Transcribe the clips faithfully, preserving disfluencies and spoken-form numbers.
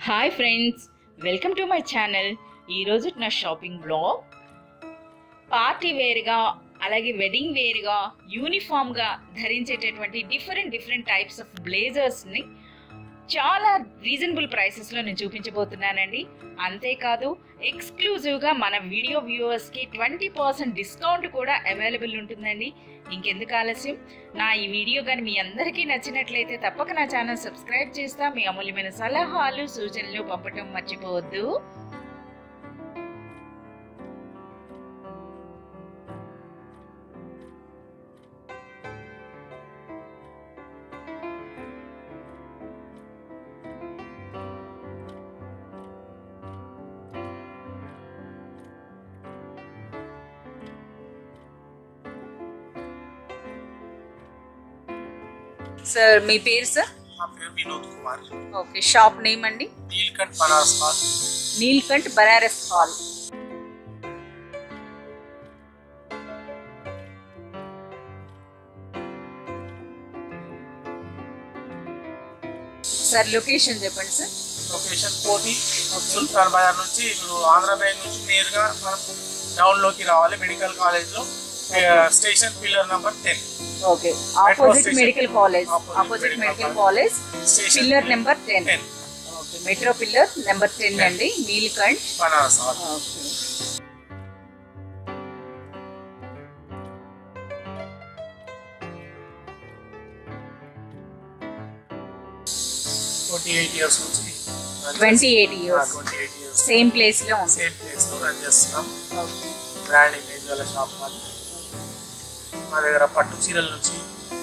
Hi friends, welcome to my channel. ఈరోజు నా shopping blog. Party వేర్గా అలాగే వెడ్డింగ్ వేర్గా యూనిఫామ్గా ధరించేటటువంటి డిఫరెంట్ డిఫరెంట్ టైప్స్ ఆఫ్ బ్లేజర్స్ని చాలా రీజనబుల్ ప్రైసెస్లో నేను చూపించబోతున్నానండి. అంతేకాదు ఎక్స్క్లూజివ్గా మన వీడియో వ్యూవర్స్కి ట్వంటీ పర్సెంట్ డిస్కౌంట్ కూడా అవైలబుల్ ఉంటుందండి. ఇంకెందుకు ఆలస్యం, నా ఈ వీడియో కానీ మీ అందరికీ నచ్చినట్లయితే తప్పక నా ఛానల్ సబ్స్క్రైబ్ చేస్తా. మీ అమూల్యమైన సలహాలు సూచనలు పంపటం మర్చిపోవద్దు. సార్, మీ పేరు సార్? నా పేరు Vinod Kumar. Okay, shop name అండి? Neelkanth Banaras Hall. Neelkanth Banaras Hall. Sir, location చెప్పండి సార్. లొకేషన్ కోటి సుల్తాన్ బజార్ నుంచి ఇప్పుడు ఆంధ్ర బ్యాంక్ నుంచి నేరుగా మనం డౌన్ లోకి రావాలి. మెడికల్ కాలేజ్ లో station pillar number ten. Okay, opposite medical college. Opposite medical college pillar number ten. Okay, metro pillar number ten అండి, Neelkanth Banaras Hall. Okay. Twenty eight years నుంచి twenty eight years twenty eight years same place లో ఉంది. Same place లో run చేస్తున్నాం. Brand image గల shop మాది. మా దగ్గర పట్టు చీరల నుంచి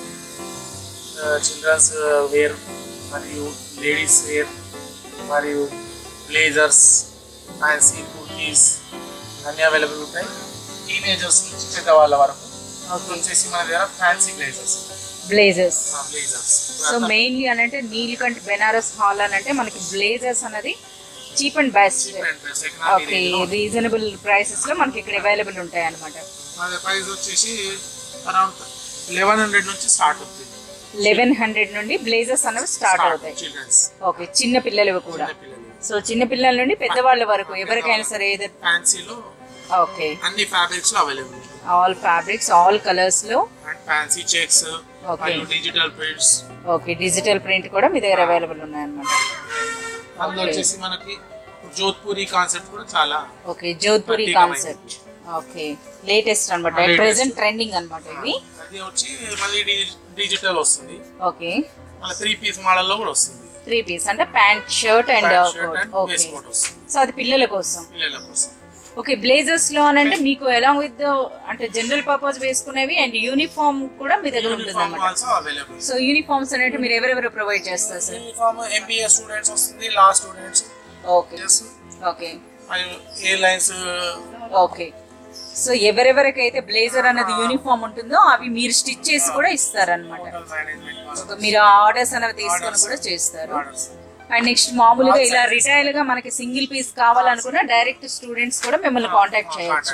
చిల్డ్రన్స్ వేర్ మరియు లేడీస్ వేర్ మరియు బ్లేజర్స్, ఫ్యాన్సీ కుర్తీస్ అన్నీ అవైలబుల్ ఉంటాయి. టీనేజర్స్ నుంచి పెద్దవాళ్ళ వరకు వచ్చేసి మన దగ్గర fancy blazers blazers blazers so mainly అని అంటే నీల్కంఠ్ బెనారస్ హాల్ అని అంటే మనకి బ్లేజర్స్ అనేది cheap and best. Okay, reasonable prices లో మనకి ఇక్కడ అవైలబుల్ ఉంటాయి అన్నమాట. మన ప్రైస్ వచ్చేసి అరౌండ్ లెవెన్ హండ్రెడ్ నుంచి స్టార్ట్ అవుతుంది. లెవెన్ హండ్రెడ్ నుండి బ్లేజర్స్ అనేవి స్టార్ట్ అవుతాయి. ఓకే, చిన్న పిల్లలు కూడా. సో చిన్న పిల్లల నుండి పెద్దవాళ్ళ వరకు ఎవరికైనా సరే. ఫ్యాన్సీలో ఓకే, అన్ని ఫ్యాబ్రిక్స్ లో available. All fabrics, all colours లో. అండ్ ఫ్యాన్సీ చెక్స్ మరియు digital prints. Okay, digital print కూడా మీ దగ్గర అవైలబుల్ ఉన్నాయి అన్నమాట. అందులో వచ్చేసి మనకి జోధ్పూరి కాన్సెప్ట్ కూడా చాలా. Okay, Jodhpuri concept. Okay, latest అన్నమాట, ప్రెజెంట్ ట్రెండింగ్ అన్నమాట ఇవి. అది వచ్చి మళ్ళీ డిజిటల్ వస్తుంది. ఓకే, మళ్ళీ త్రీ పీస్ మోడల్ లో కూడా వస్తుంది. త్రీ పీస్ అంటే pant, shirt and okay. So అది పిల్లల కోసం. పిల్లల కోసం. ఓకే, బ్లేజర్స్ లో అని అంటే మీకు అలాంగ్ విత్ అంటే జనరల్ పర్పస్ వేసుకునేవి అండ్ యూనిఫామ్ కూడా మీ దగ్గర ఉంటుంది అన్నమాట. సో యూనిఫామ్స్ అంటే మీరు ఎవరెవరు ప్రొవైడ్ చేస్తారు సార్? యూనిఫామ్ ఎంబీఏ స్టూడెంట్స్ వస్తుంది, law students. Okay okay airlines. Okay, so ఎవరెవరికైతే బ్లేజర్ అనేది యూనిఫామ్ ఉంటుందో అవి మీరు స్టిచ్ చేసి కూడా ఇస్తారన్నమాట. మీరు ఆర్డర్స్ అనేవి తీసుకొని కూడా చేస్తారు. అండ్ నెక్స్ట్ మామూలుగా ఇలా రిటైల్ గా మనకి సింగిల్ పీస్ కావాలనుకున్నా డైరెక్ట్ స్టూడెంట్స్ కూడా మిమ్మల్ని కాంటాక్ట్ చేయొచ్చు.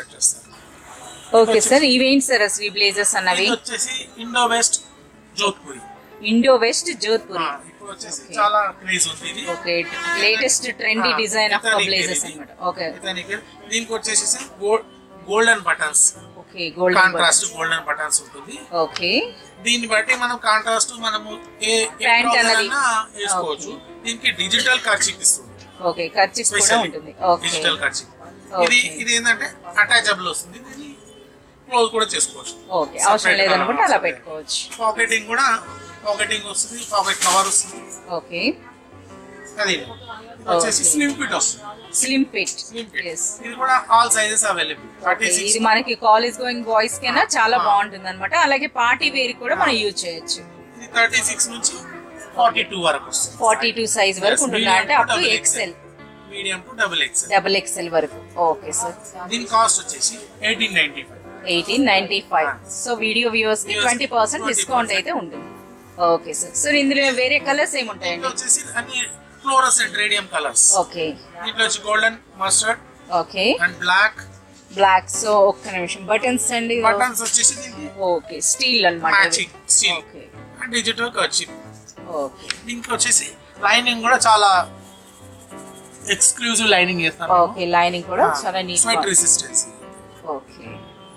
ఓకే సార్, ఇవేంటి సార్ అసలు ఈ బ్లేజర్స్ అన్నవి? Indo west Jodhpuri. Indo west Jodhpuri. చాలా క్రేజ్ ఉంది ఇది. Okay, latest trendy design of blazers అన్నమాట. ఓకే, దీనికి వచ్చేసి golden buttons. Okay, golden contrast golden buttons ఉంటుంది. ఓకే, దీన్ని బట్టి మనం కాంట్రాస్ట్ మనము ఏ వేసుకోవచ్చు. దీనికి డిజిటల్ కర్చీఫ్ ఇస్తుంది. ఓకే, కర్చీఫ్ కూడా ఉంటుంది. Okay, digital kerchief. ఇది ఇది ఏంటంటే అటాచబుల్ వస్తుంది. దీన్ని క్లోజ్ కూడా చేసుకోవచ్చు. ఓకే, అవసరం లేదనుకుంటే అలా పెట్టుకోవచ్చు. పాకెటింగ్ కూడా పాకెటింగ్ వస్తుంది, పాకెట్ కవర్ వస్తుంది. ఓకే, అది వచ్చేసి స్లిమ్ ఫిట్ వస్తుంది. Slim fit. ఇది కూడా ఆల్ సైజెస్ అవైలబుల్. ఇది మనకి కాలేజ్ గోయింగ్ బాయ్స్ కైనా చాలా బాగుంటుంది అనమాట. అలాగే పార్టీ వేర్ కూడా మనం యూజ్ చేయొచ్చు. ఇది థర్టీ సిక్స్ నుంచి ఫార్టీ టూ వరకు వస్తుంది. ఫార్టీ టూ సైజ్ వరకు ఉంటుంది, అంటే up to XL, medium to double XL. Double XL వరకు. ఓకే సార్, దీని కాస్ట్ వచ్చేసి eighteen ninety five. Eighteen ninety five. So video viewers కి ట్వంటీ పర్సెంట్ డిస్కౌంట్ అయితే ఉంటుంది. Okay sir. సో ఇందులో వేరే కలర్స్ ఏముంటాయండి? వచ్చేసి అన్ని ఫ్లోరసెంట్ రేడియం కలర్స్. ఓకే, దీంట్లో వచ్చి golden, mustard, okay and black. Black. So ఒక్క నిమిషం, బటన్స్ అండి. బటన్స్ వచ్చేసి ఓకే, స్టీల్ అన్నమాట. Matching steel. Okay, and digital kerchief. Okay, దీనికి వచ్చేసి లైనింగ్ కూడా చాలా ఎక్స్క్లూజివ్ లైనింగ్ చేస్తాం. ఓకే, లైనింగ్ కూడా చాలా నీట్, స్వెట్ రెసిస్టెన్స్. ఓకే,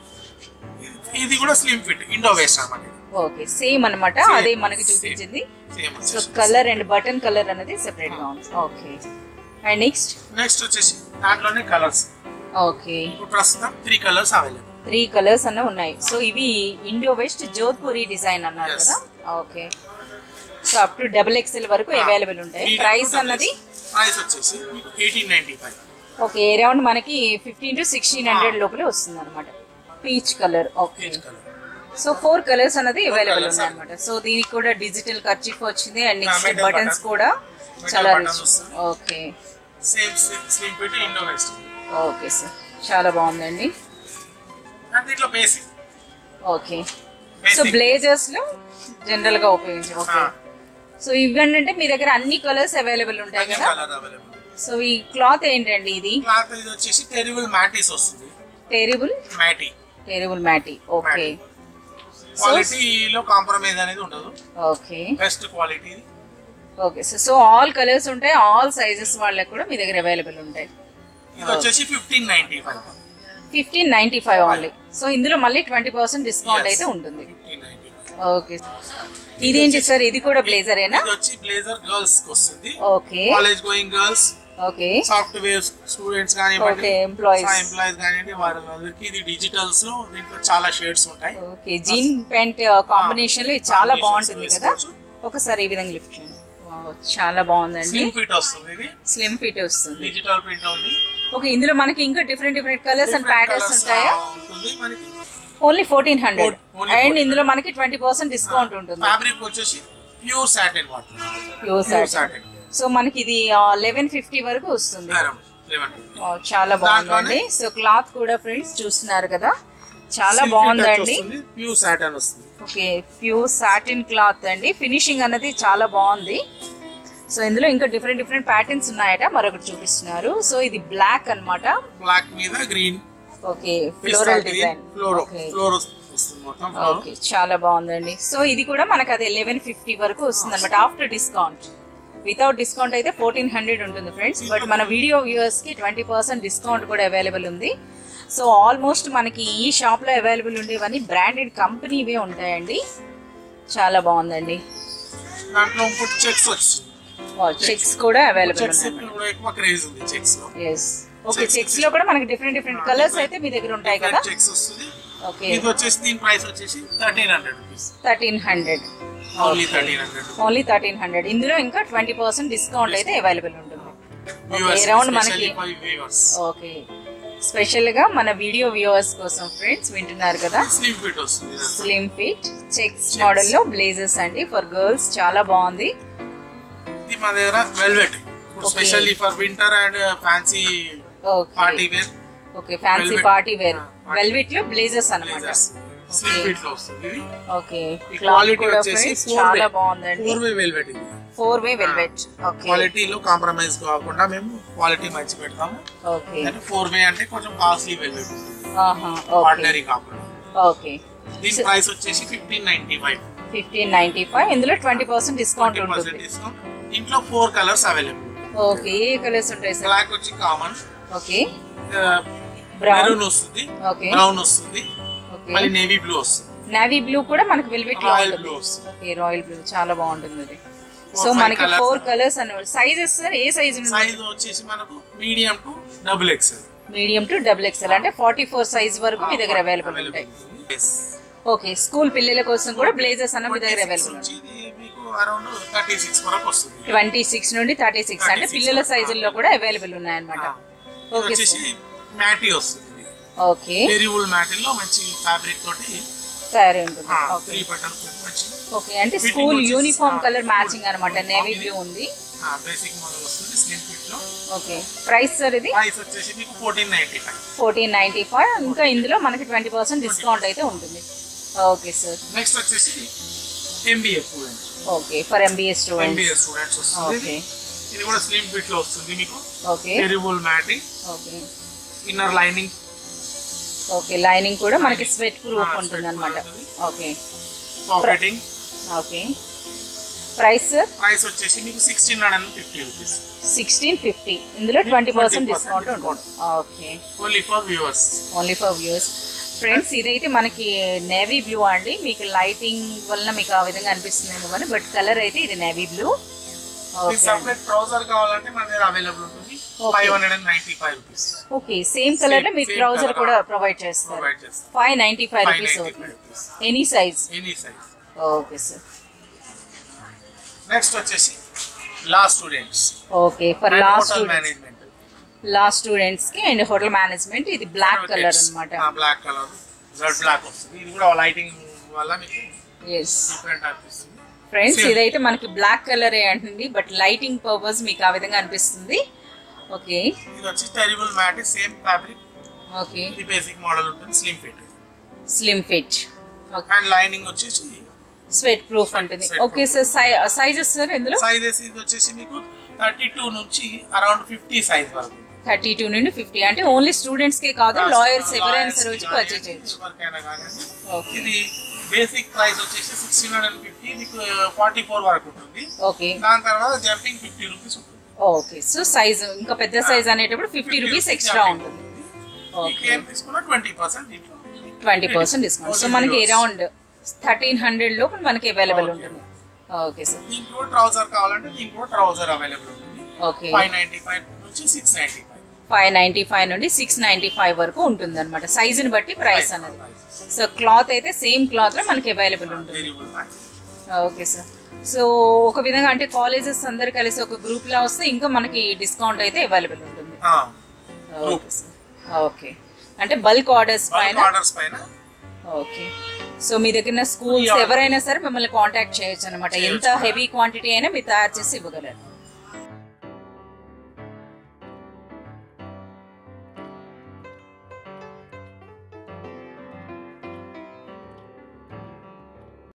ఇది కూడా స్లిమ్ ఫిట్ ఇండో వెస్ట్ అన్నమాట. ఓకే, సేమ్ అన్నమాట, అదే మనకి చూపించింది. So colour and button colour అనేది సెపరేట్ గా ఉంది. ఓకే, అండ్ నెక్స్ట్ నెక్స్ట్ వచ్చేసి దాంట్లోనే కలర్స్. ఓకే, ఇప్పుడు ప్రస్తుతం three colours available. Three colours అన్న ఉన్నాయి. సో ఇవి ఇండో వెస్ట్ జోధ్పూరి డిజైన్ అన్నారు కదా. Okay, so up to double XL వరకు అవైలబుల్ ఉంటాయి. ప్రైస్ అన్నది ప్రైస్ వచ్చేసి eighteen ninety five. Okay, around మనకి ఫిఫ్టీన్ టు సిక్స్టీన్ హండ్రెడ్ లోపల వస్తుంది అనమాట. Peach colour. Okay, so four colours అనేది అవైలబుల్ ఉన్నాయి అనమాట. సో దీనికి కూడా డిజిటల్ కర్చీఫ్ వచ్చింది అండ్ నెక్స్ట్ బటన్స్ కూడా చాలా rich. Okay, same slim fit Indo west. Okay sir, చాలా బాగుందండి. దీంట్లో బేసిక్. ఓకే, సో బ్లేజర్స్ లో జనరల్ గా ఉపయోగించారు. ఓకే, సో ఇవేంటంటే మీ దగ్గర అన్ని కలర్స్ అవైలబుల్ ఉంటాయి కదా. సో ఈ క్లాత్ ఏంటండి? ఇది క్లాత్ ఇది వచ్చేసి టెరిబుల్ మ్యాటీస్ వస్తుంది. Terrible matty. Terrible matty. Okay, క్వాలిటీలో కాంప్రమైజ్ అనేది ఉండదు. Okay, best quality. Okay, so so all colours ఉంటాయి, ఆల్ సైజెస్ వాళ్ళకి కూడా మీ దగ్గర అవైలబుల్ ఉంటాయి. ఇది వచ్చేసి fifteen ninety five. Fifteen ninety five only. So ఇందులో మళ్ళీ ట్వంటీ పర్సెంట్ డిస్కౌంట్ అయితే ఉంటుంది. ఓకే, ఇదేంటి సార్? ఇది కూడా బ్లేజరేనా? ఇది వచ్చి బ్లేజర్ గర్ల్స్ కి వస్తుంది. ఓకే, college going girls, okay, software students కానివ్వండి, ఓకే, ఎంప్లాయీస్ ఎంప్లాయీస్ కానివ్వండి, వాళ్ళకి ఇది డిజిటల్స్ లో దీంట్లో చాలా షేడ్స్ ఉంటాయి. ఓకే, జీన్ ప్యాంట్ కాంబినేషన్ లో చాలా బాగుంటుంది కదా. ఒకసారి ఈ విధంగా లిఫ్ట్ చేయండి. చాలా బాగుందండి. స్లిమ్ ఫిట్ వస్తుంది. ఇది స్లిమ్ ఫిట్ వస్తుంది, డిజిటల్ ప్రింట్ ఉంది. ఓకే, ఇందులో మనకి ఇంకా different different colours and patterns ఉంటాయా? ఓన్లీ ఫోర్టీన్ హండ్రెడ్ అండ్ ఇందులో మనకి ట్వంటీ పర్సెంట్ డిస్కౌంట్ ఉంటుంది. ఫ్యాబ్రిక్ వచ్చేసి pure satin water. Pure satin. So మనకి ఇది లెవెన్ ఫిఫ్టీ వరకు వస్తుంది. చాలా బాగుందండి. సో క్లాత్ కూడా ఫ్రెండ్స్ చూస్తున్నారు కదా, చాలా బాగుందండి. ప్యూర్ సాటిన్ వస్తుంది. ఓకే, ప్యూర్ సాటిన్ క్లాత్ అండి. ఫినిషింగ్ అన్నది చాలా బాగుంది. సో ఇందులో ఇంకా డిఫరెంట్ డిఫరెంట్ ప్యాటర్న్స్ ఉన్నాయట, మరొకటి చూపిస్తున్నారు. సో ఇది బ్లాక్ అన్నమాట. బ్లాక్ మీద green. Okay, floral design. Okay, చాలా బాగుందండి. సో ఇది కూడా మనకు అది లెవెన్ ఫిఫ్టీ వరకు వస్తుంది అనమాట ఆఫ్టర్ డిస్కౌంట్. వితౌట్ డిస్కౌంట్ అయితే ఫోర్టీన్ హండ్రెడ్ ఉంటుంది ఫ్రెండ్స్. బట్ మన వీడియో వ్యూవర్స్ కి ట్వంటీ పర్సెంట్ డిస్కౌంట్ కూడా అవైలబుల్ ఉంది. సో ఆల్మోస్ట్ మనకి ఈ షాప్ లో అవైలబుల్ ఉండేవన్నీ బ్రాండెడ్ కంపెనీవే ఉంటాయండి. చాలా బాగుందండి. దాంట్లో ఇంకోటి చెక్స్ వచ్చింది. చెక్స్ కూడా అవైలబుల్ ఉన్నాయి. ఎక్కువ క్రేజ్ ఉంది చెక్స్ లో. yes, ఓకే, చెక్స్ లో కూడా మనకి డిఫరెంట్ డిఫరెంట్ కలర్స్ అయితే మీ దగ్గర ఉంటాయి కదా. చెక్స్ వస్తుంది. ఓకే, ఇది వచ్చేసి దీని ప్రైస్ వచ్చేసి thirteen hundred rupees. Thirteen hundred only thirteen hundred only thirteen hundred. ఇందులో ఇంకా ట్వంటీ పర్సెంట్ డిస్కౌంట్ అయితే అవైలబుల్ ఉంటుంది. అరౌండ్ మనకి ఓకే, స్పెషల్ గా మన వీడియో వ్యూవర్స్ కోసం ఫ్రెండ్స్ వింటున్నారు కదా. స్లిమ్ ఫిట్ వస్తుంది. స్లిమ్ ఫిట్ చెక్స్ మోడల్ లో బ్లేజర్స్ అండి ఫర్ గర్ల్స్. చాలా బాగుంది. ఇది మా దగ్గర velvet specially for winter and fancy party wear. Okay, fancy party wear velvet లో బ్లేజర్స్ అన్నమాట. స్లిమ్ ఫిట్ లో వస్తుంది ఇది. ఓకే, క్వాలిటీ వచ్చేసి చాలా బాగుందండి. ఫోర్ వే వెల్వెట్ ఇది. Four way velvet. ఓకే, క్వాలిటీలో కాంప్రమైజ్ కాకుండా మేము క్వాలిటీ మంచి పెడతాము. ఓకే, అంటే ఫోర్ వే అంటే కొంచెం కాస్ట్లీ వెల్వెట్ ఉంటుంది. ఆహా, ఓకే, ఆర్డినరీ కాకుండా. ఓకే, దీని ప్రైస్ వచ్చేసి fifteen ninety five. Fifteen ninety five. ఇందులో ట్వంటీ పర్సెంట్ డిస్కౌంట్ ఉంటుంది. ఇంట్లో ఫోర్ కలర్స్ అవైలబుల్. ఓకే, ఏ కలర్స్ ఉంటాయి సార్? బ్లాక్ వచ్చి కామన్. ఓకే, బ్రౌన్ వస్తుంది. ఓకే, బ్రౌన్ వస్తుంది. మళ్ళీ నేవీ బ్లూ వస్తుంది. నేవీ బ్లూ కూడా మనకి వెల్వెట్ లో రాయల్ బ్లూ వస్తుంది. ఓకే, రాయల్ బ్లూ చాలా బాగుంటుంది అది. సో మనకి ఫోర్ కలర్స్ అన్నమాట. సైజెస్ సార్ ఏ సైజ్? సైజ్ వచ్చేసి మనకు medium to double XL. Medium to double XL అంటే ఫార్టీ ఫోర్ సైజ్ వరకు మీ దగ్గర అవైలబుల్ ఉంటాయి. ఓకే, స్కూల్ పిల్లల కోసం కూడా బ్లేజర్స్ అన్న మీ దగ్గర అవైలబుల్ ఉంటాయి. ట్వంటీ సిక్స్ నుండి థర్టీ సిక్స్ అంటే పిల్లల సైజుల్లో కూడా అవైలబుల్ ఉన్నాయన్నమాట. ఓకే, మ్యాటీ వస్తుంది. ఓకే, టెరిబుల్ మ్యాటీలో మంచి ఫ్యాబ్రిక్ తోటి తయారీ ఉంటుంది. త్రీ బటన్స్ మంచి. ఓకే, అంటే స్కూల్ యూనిఫామ్ కలర్ మ్యాచింగ్ అన్నమాట. నేవీ బ్లూ ఉంది. బేసిక్ మోడల్ వస్తుంది స్లిమ్ ఫిట్ లో. ఓకే, ప్రైస్ సార్ ఇది? ప్రైస్ వచ్చేసి మీకు fourteen ninety five. Fourteen ninety five. ఇంకా ఇందులో మనకి ట్వంటీ పర్సెంట్ డిస్కౌంట్ అయితే ఉంటుంది. Okay sir. నెక్స్ట్ వచ్చేసి MBA students. Okay, for MBA students. MBA students వస్తుంది. ఓకే, ఇది కూడా స్లిమ్ ఫిట్ లో వస్తుంది మీకు. Okay, terrible matting. Okay, inner lining. Okay, lining కూడా మనకి స్వెట్ ప్రూఫ్ ఉంటుంది అన్నమాట. Okay, pocketing. Okay, price sir? Price వచ్చేసి మీకు sixteen hundred and fifty rupees. Sixteen fifty. ఇందులో ట్వంటీ పర్సెంట్ డిస్కౌంట్ ఉంటుంది. Okay, only for viewers. Only for viewers. Friends ఇదైతే మనకి నేవీ బ్లూ అండి. మీకు లైటింగ్ వల్ల మీకు ఆ విధంగా అనిపిస్తుందేమో కానీ బట్ కలర్ అయితే ఇది నేవీ బ్లూ. సెపరేట్ ట్రౌజర్ కావాలంటే మన దగ్గర అవైలబుల్ ఉంటుంది. Five hundred ninety five rupees. Okay, same colour లో మీకు ట్రౌజర్ కూడా ప్రొవైడ్ చేస్తారు. ఫైవ్ నైన్టీ ఫైవ్ రూపీస్ అవుతుంది. Any size? Any size. Okay sir. Next వచ్చేసి law students. Okay, for law students. Law students కి అండ్ హోటల్ మేనేజ్మెంట్. ఇది black colour అన్నమాట. Black colour jet black వస్తుంది. ఇది కూడా లైటింగ్ వల్ల మీకు yes డిఫరెంట్ అనిపిస్తుంది. ఫ్రెండ్స్ ఇదైతే మనకి బ్లాక్ కలర్ ఏ అంటుంది బట్ లైటింగ్ పర్పస్ మీకు ఆ విధంగా అనిపిస్తుంది. ఓకే, ఇది వచ్చి terrible matte, same fabric. Okay, ఇది బేసిక్ మోడల్ ఉంటుంది. Slim fit. Slim fit. Okay, and lining వచ్చేసి స్వెట్ ప్రూఫ్ ఉంటుంది. ఓకే సార్, సైజెస్ సార్ ఇందులో? సైజెస్ ఇది వచ్చేసి మీకు థర్టీ టూ నుంచి అరౌండ్ ఫిఫ్టీ సైజ్ వరకు. థర్టీ టూ నుండి ఫిఫ్టీ అంటే ఓన్లీ స్టూడెంట్స్ కే కాదు, లాయర్స్ ఎవరైనా సరే వచ్చి పర్చేజ్ చేయొచ్చు. ఇది బేసిక్ ప్రైస్ వచ్చేసి సిక్స్టీన్ హండ్రెడ్ ఫిఫ్టీ, మీకు ఫార్టీ ఫోర్ వరకు ఉంటుంది. ఓకే, దాని తర్వాత జంపింగ్ ఫిఫ్టీ రూపీస్ ఉంటుంది. ఓకే, సో సైజ్ ఇంకా పెద్ద సైజ్ అనేటప్పుడు ఫిఫ్టీ రూపీస్ ఎక్స్ట్రా ఉంటుంది. ఓకే, తీసుకున్న twenty percent twenty percent discount. So మనకి అరౌండ్ థర్టీన్ హండ్రెడ్ లోపు మనకి అవైలబుల్ ఉంటుంది. Okay sir. దీంట్లో ట్రౌజర్ కావాలంటే దీంట్లో ట్రౌజర్ అవైలబుల్ ఉంటుంది. ఓకే, ఫైవ్ నైన్టీ ఫైవ్ నుంచి six ninety five five ninety five నుండి సిక్స్ నైన్టీ ఫైవ్ వరకు ఉంటుంది అనమాట. సైజుని బట్టి ప్రైస్ అనేది. సో క్లాత్ అయితే సేమ్ క్లాత్ లో మనకి అవైలబుల్ ఉంటుంది. Okay sir. సో ఒక విధంగా అంటే కాలేజెస్ అందరు కలిసి ఒక గ్రూప్ లా వస్తే ఇంకా మనకి డిస్కౌంట్ అయితే అవైలబుల్ ఉంటుంది. Okay sir. ఓకే, అంటే బల్క్ ఆర్డర్స్ పైన. ఓకే, సో మీ దగ్గర స్కూల్స్ ఎవరైనా సరే మిమ్మల్ని కాంటాక్ట్ చేయొచ్చు అనమాట. ఎంత హెవీ క్వాంటిటీ అయినా మీరు తయారు చేసి ఇవ్వగలరు.